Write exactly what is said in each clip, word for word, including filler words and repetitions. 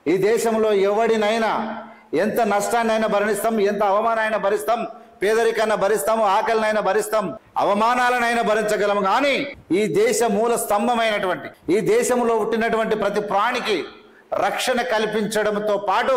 ఈ దేశంలో ఎవడినైనా ఎంత నష్టాన్నైనా భరిస్తాం, ఎంత అవమానాన్ని భరిస్తాం, పేదరికాన్ని భరిస్తాము, ఆకలినైనా భరిస్తాం, అవమానాలనైనా భరించగలము. కానీ ఈ దేశ మూల స్తంభమైనటువంటి ఈ దేశంలో పుట్టినటువంటి ప్రతి ప్రాణికి రక్షణ కల్పించడంతో పాటు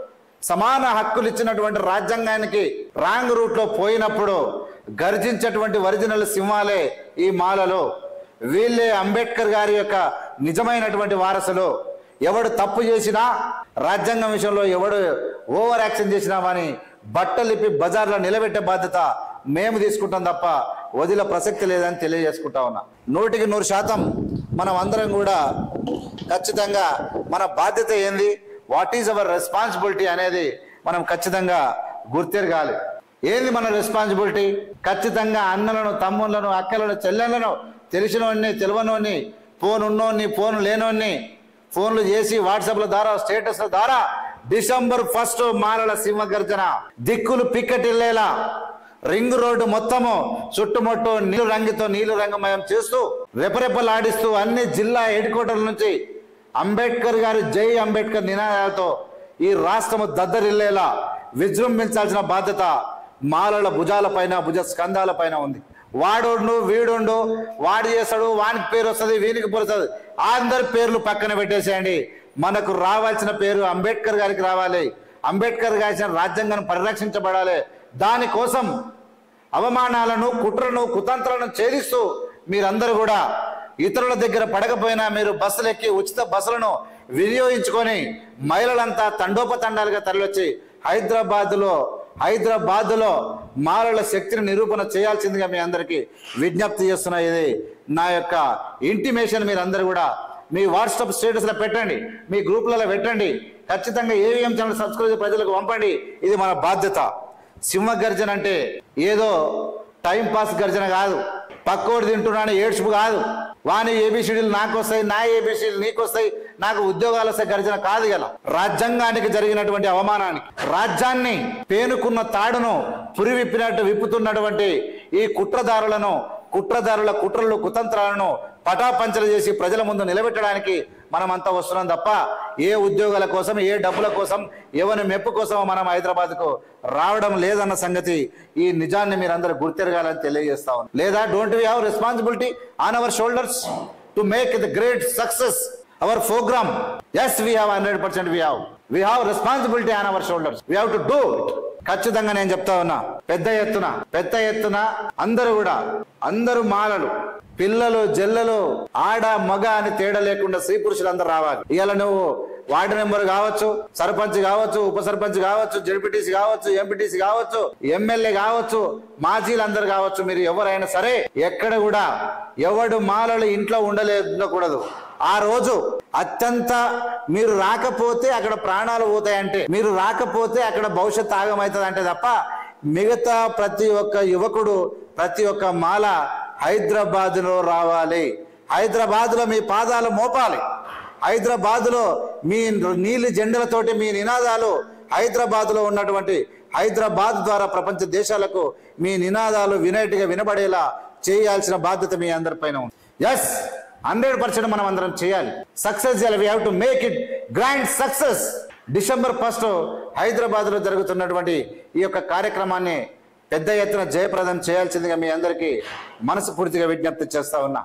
సమాన హక్కులు ఇచ్చినటువంటి రాజ్యాంగానికి రాంగ్ రూట్ లో పోయినప్పుడు గర్జించేటువంటి ఒరిజినల్ సింహాలే ఈ మాలలో. వీళ్ళే అంబేద్కర్ గారి యొక్క నిజమైనటువంటి వారసులు. ఎవడు తప్పు చేసినా, రాజ్యాంగం విషయంలో ఎవడు ఓవర్ యాక్షన్ చేసినా అని బట్టలిప్పి బజార్లో నిలబెట్టే బాధ్యత మేము తీసుకుంటాం తప్ప వదిల ప్రసక్తి లేదని తెలియజేసుకుంటా ఉన్నా. నూటికి నూరు శాతం మనం అందరం కూడా ఖచ్చితంగా మన బాధ్యత ఏంది, వాట్ ఈజ్ అవర్ రెస్పాన్సిబిలిటీ అనేది మనం ఖచ్చితంగా గుర్తిరగాలి. ఏంది మన రెస్పాన్సిబిలిటీ? ఖచ్చితంగా అన్నలను, తమ్ముళ్లను, అక్కలను, చెల్లెళ్లను, తెలిసినోడిని, తెలియనోడిని, ఫోన్ ఉన్నోడిని, ఫోన్ లేనోడిని ఫోన్లు చేసి వాట్సాప్ల ద్వారా, స్టేటస్ల ద్వారా డిసెంబర్ ఫస్ట్ మాలల సింహగర్జన దిక్కులు పిక్కటిల్లేలా రింగ్ రోడ్డు మొత్తము చుట్టుముట్టు నీళ్లు రంగుతో నీళ్లు రంగమయం చేస్తూ రెపరెపలాడిస్తూ అన్ని జిల్లా హెడ్ క్వార్టర్ల నుంచి అంబేద్కర్ గారి జై అంబేద్కర్ నినాదాలతో ఈ రాష్ట్రము దద్దరిల్లేలా విజృంభించాల్సిన బాధ్యత మాలల భుజాల పైన, భుజ స్కంధాల పైన ఉంది. వాడుండు, వీడుండు, వాడు చేస్తాడు, వానికి పేరు వస్తుంది, వీనికి పేరు వస్తుంది, అందరి పేర్లు పక్కన పెట్టేసేయండి. మనకు రావాల్సిన పేరు అంబేద్కర్ గారికి రావాలి. అంబేద్కర్ గారి రాజ్యాంగాన్ని పరిరక్షించబడాలి. దానికోసం అవమానాలను, కుట్రను, కుతంత్రాలను ఛేదిస్తూ మీరందరూ కూడా ఇతరుల దగ్గర పడకపోయినా మీరు బస్సులు ఎక్కి ఉచిత బస్సులను వినియోగించుకొని మహిళలంతా తండోపతండాలుగా తరలివచ్చి హైదరాబాద్లో హైదరాబాద్లో మాలల శక్తిని నిరూపణ చేయాల్సిందిగా మీ అందరికీ విజ్ఞప్తి చేస్తున్నా. ఇది నా యొక్క ఇంటిమేషన్. మీరు అందరూ కూడా మీ వాట్సాప్ స్టేటస్లో పెట్టండి, మీ గ్రూపులలో పెట్టండి. ఖచ్చితంగా ఏవిఎం ఛానల్ సబ్స్క్రైబ్ ప్రజలకు పంపండి. ఇది మన బాధ్యత. సింహ గర్జన అంటే ఏదో టైం పాస్ గర్జన కాదు, పక్కోడు తింటున్నాను ఏడ్చుపు కాదు, వాని ఏబిసిడీలు నాకు వస్తాయి, నా ఏబిసిడీలు నీకు వస్తాయి, నాకు ఉద్యోగాలు వస్తాయి గర్జన కాదు. గల రాజ్యాంగానికి జరిగినటువంటి అవమానానికి, రాజ్యాన్ని పేనుకున్న తాడును పురి విప్పినట్టు విప్పుతున్నటువంటి ఈ కుట్రదారులను, కుట్రదారుల కుట్రలు, కుతంత్రాలను పటాపంచలు చేసి ప్రజల ముందు నిలబెట్టడానికి మనమంతా వస్తున్నాం తప్ప ఏ ఉద్యోగాల కోసం, ఏ డబ్బుల కోసం, ఎవరి మెప్పు కోసం మనం హైదరాబాద్కు రావడం లేదన్న సంగతి, ఈ నిజాన్ని మీరందరూ గుర్తెరగాలని తెలియజేస్తా ఉన్నాం. లేదా don't we have responsibility on our shoulders to make the great success our programme? Yes, we have hundred percent we have we have responsibility on our shoulders. We have to do it. ఖచ్చితంగా నేను చెప్తా ఉన్నా, పెద్ద ఎత్తున పెద్ద ఎత్తున అందరూ కూడా, అందరూ మాలలు, పిల్లలు, జల్లలు, ఆడ మగ అని తేడా లేకుండా స్త్రీ పురుషులు అందరూ రావాలి. ఇవాళ నువ్వు వార్డు మెంబర్ కావచ్చు, సర్పంచ్ కావచ్చు, ఉప సర్పంచ్ కావచ్చు, జడ్పీటీసీ కావచ్చు, ఎంపీటీసీ కావచ్చు, ఎమ్మెల్యే కావచ్చు, మాజీలు అందరు కావచ్చు, మీరు ఎవరైనా సరే ఎక్కడ కూడా ఎవడు మాలలు ఇంట్లో ఉండలేకూడదు. ఆ రోజు అత్యంత మీరు రాకపోతే అక్కడ ప్రాణాలు పోతాయంటే, మీరు రాకపోతే అక్కడ భవిష్యత్ ఆగమవుతుంది అంటే తప్ప మిగతా ప్రతి ఒక్క యువకుడు, ప్రతి ఒక్క మాల హైదరాబాద్ లో రావాలి. హైదరాబాద్ లో మీ పాదాలు మోపాలి. హైదరాబాద్ లో మీ నీలి జెండలతోటి మీ నినాదాలు హైదరాబాద్ లో ఉన్నటువంటి హైదరాబాద్ ద్వారా ప్రపంచ దేశాలకు మీ నినాదాలు వినైట్గా వినబడేలా చేయాల్సిన బాధ్యత మీ అందరిపైన ఉంది. ఎస్, హండ్రెడ్ పర్సెంట్ మనం అందరం చేయాలి. సక్సెస్ చేయాలి. We have to make it grand success. December first Hyderabad లో జరుగుతున్నటువంటి ఈ యొక్క కార్యక్రమాన్ని పెద్ద ఎత్తున జయప్రదం చేయాల్సిందిగా మీ అందరికీ మనస్ఫూర్తిగా విజ్ఞప్తి చేస్తా ఉన్నా.